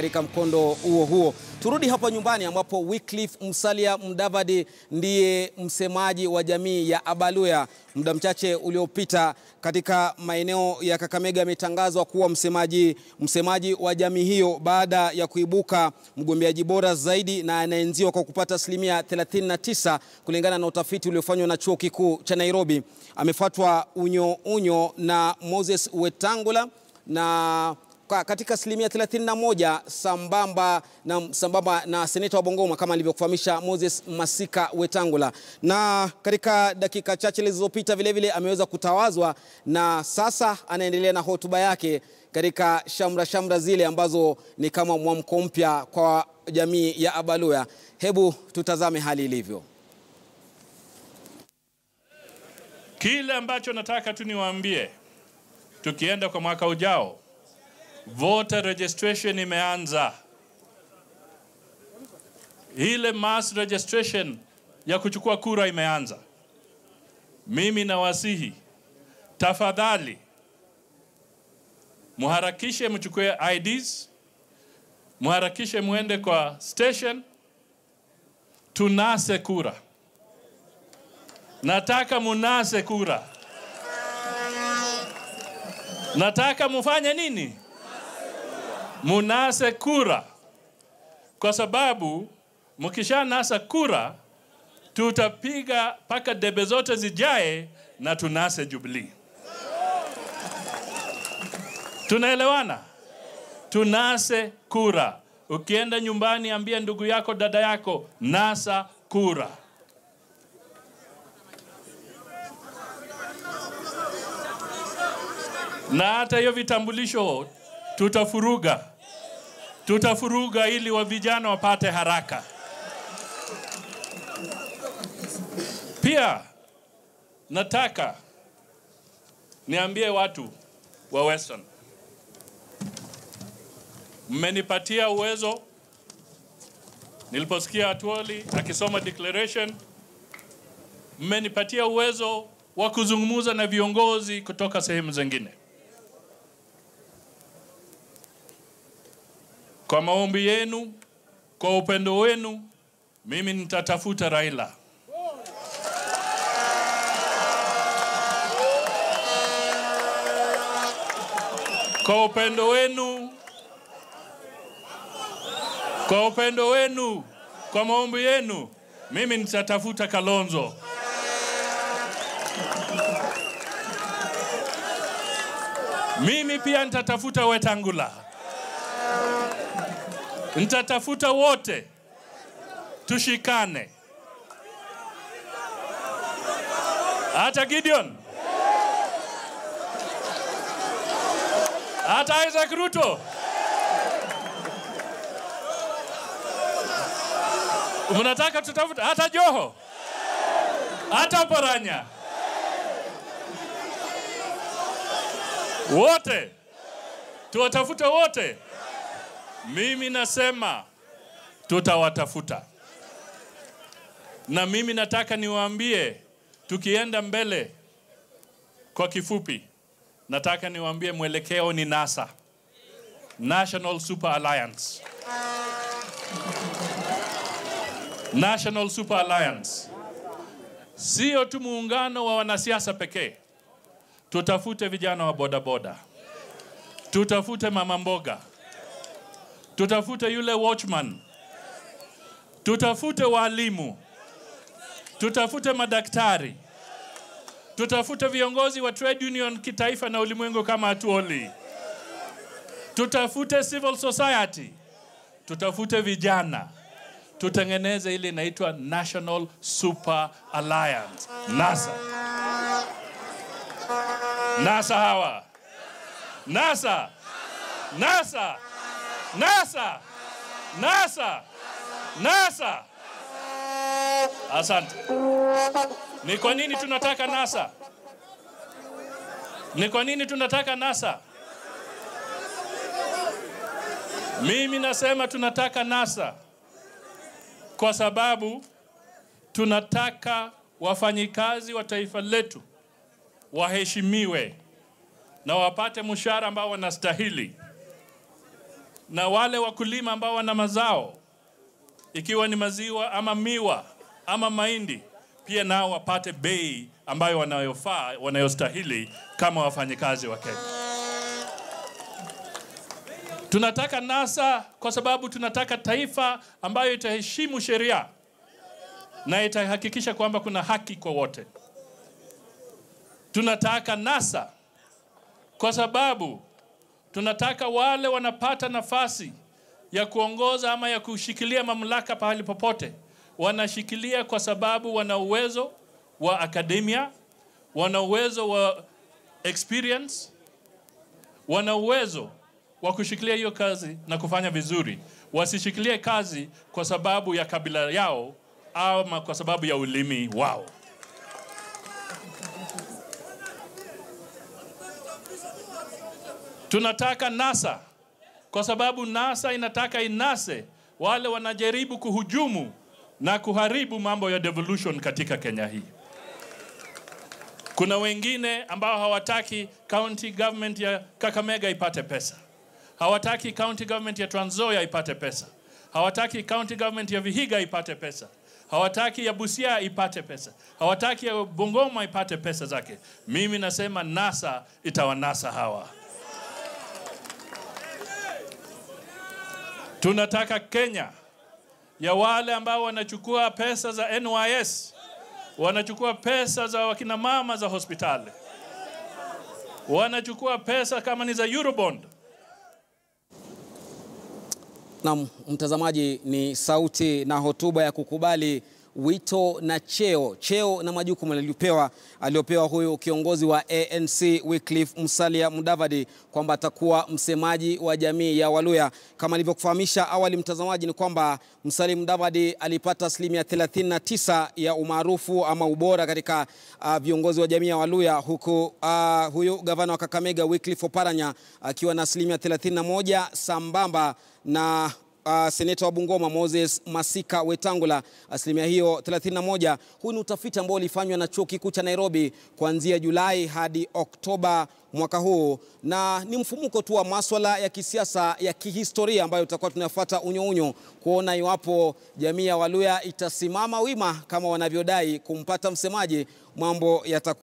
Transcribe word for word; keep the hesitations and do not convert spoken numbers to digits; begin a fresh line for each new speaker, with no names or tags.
katika mkondo huo huo. Turudi hapa nyumbani ambapo Wycliffe Musalia Mudavadi ndiye msemaji wa jamii ya Abaluya. Muda mchache uliopita katika maeneo ya Kakamega ametangazwa kuwa msemaji msemaji wa jamii hiyo baada ya kuibuka mgombeaji bora zaidi na anaenziwa kwa kupata asilimia thelathini na tisa kulingana na utafiti uliofanywa na chuo kikuu cha Nairobi. Amefuatwa unyo unyo na Moses Wetang'ula na katika asilimia thelathini na moja sambamba na sambamba na seneta wa Bungoma kama alivyokufahamisha Moses Masika Wetang'ula. Na katika dakika chache zilizopita vile vile ameweza kutawazwa na sasa anaendelea na hotuba yake katika shamra shamra zile ambazo ni kama mwamko mpya kwa jamii ya Abaluya. Hebu tutazame hali ilivyo.
Kile ambacho nataka tu niwaambie, tukienda kwa mwaka ujao, voter registration imeanza. Ile mass registration ya kuchukua kura imeanza. Mimi nawasihi, tafadhali muharakishe mchukue I Ds, muharakishe muende kwa station, tunase kura. Nataka munase kura. Nataka mufanye nini? Munase kura. Kwa sababu mkisha nasa kura, tutapiga paka debe zote zijae na tunase Jubilee. Tunaelewana? Tunase kura. Ukienda nyumbani ambia ndugu yako, dada yako, nasa kura. Na hata hiyo vitambulisho tutafuruga. Tutafuruga ili wa vijana wapate haraka. Pia nataka niambie watu wa Western, mmenipatia uwezo. Niliposikia Atuoli akisoma declaration, mmenipatia uwezo wa kuzungumza na viongozi kutoka sehemu zingine. Kwa maombi yenu, kwa upendo wenu, mimi nitatafuta Raila. Kwa upendo wenu, kwa upendo wenu, kwa maombi yenu, mimi nitatafuta Kalonzo. Mimi pia nitatafuta Wetang'ula. Nitatafuta wote, tushikane. Hata Gideon, hata Isaac Ruto, unataka tutafuta hata Joho, hata Paranya, wote tuwatafuta wote. Mimi nasema tutawatafuta. Na mimi nataka niwaambie, tukienda mbele kwa kifupi, nataka niwaambie mwelekeo ni NASA, National Super Alliance. National Super Alliance sio tu muungano wa wanasiasa pekee. Tutafute vijana wa boda boda, tutafute mama mboga, tutafute yule watchman, tutafute walimu, tutafute madaktari, tutafute viongozi wa trade union kitaifa na ulimwengu kama Atuoli, tutafute civil society, tutafute vijana, tutengeneze ile inaitwa National Super Alliance, NASA. NASA hawa. NASA. NASA. NASA. NASA. NASA. Asante. Ni kwa nini tunataka NASA? Ni kwa nini tunataka NASA? Mimi nasema tunataka NASA kwa sababu tunataka wafanyikazi wa taifa letu waheshimiwe na wapate mshahara ambao wanastahili. na wale wakulima ambao wana mazao, ikiwa ni maziwa ama miwa ama mahindi, pia nao wapate bei ambayo wanayofaa, wanayostahili kama wafanyikazi wa Kenya. Tunataka NASA kwa sababu tunataka taifa ambayo itaheshimu sheria na itahakikisha kwamba kuna haki kwa wote. Tunataka NASA kwa sababu tunataka wale wanapata nafasi ya kuongoza ama ya kushikilia mamlaka pahali popote, wanashikilia kwa sababu wana uwezo wa akademia, wana uwezo wa experience, wana uwezo wa kushikilia hiyo kazi na kufanya vizuri. Wasishikilie kazi kwa sababu ya kabila yao ama kwa sababu ya ulimi wao. Tunataka NASA kwa sababu NASA inataka inase wale wanajaribu kuhujumu na kuharibu mambo ya devolution katika Kenya hii. Kuna wengine ambao hawataki county government ya Kakamega ipate pesa. Hawataki county government ya Trans Nzoia ipate pesa. Hawataki county government ya Vihiga ipate pesa. Hawataki ya Busia ipate pesa. Hawataki ya Bungoma ipate pesa zake. Mimi nasema NASA itawanasa hawa. Tunataka Kenya ya wale ambao wanachukua pesa za N Y S, wanachukua pesa za wakina mama za hospitali, wanachukua pesa kama ni za Eurobond.
Na mtazamaji, ni sauti na hotuba ya kukubali wito na cheo cheo na majukumu aliyopewa aliopewa huyu kiongozi wa A N C Wycliffe Musalia Mudavadi kwamba atakuwa msemaji wa jamii ya Waluya. Kama nilivyokufahamisha awali mtazamaji, ni kwamba Musalia Mudavadi alipata asilimia thelathini na tisa ya umaarufu ama ubora katika uh, viongozi wa jamii ya Waluya, huku uh, huyu gavana wa Kakamega Wycliffe Oparanya akiwa na asilimia thelathini na moja sambamba na Uh, seneta wa Bungoma Moses Masika Wetang'ula asilimia hiyo thelathini na moja. Huu ni utafiti ambao ulifanywa na chuo kikuu cha Nairobi kuanzia Julai hadi Oktoba mwaka huu, na ni mfumuko tu wa masuala ya kisiasa ya kihistoria ambayo tutakuwa tunafuata unyo unyo kuona iwapo jamii ya Waluya itasimama wima kama wanavyodai kumpata msemaji. Mambo yatakuwa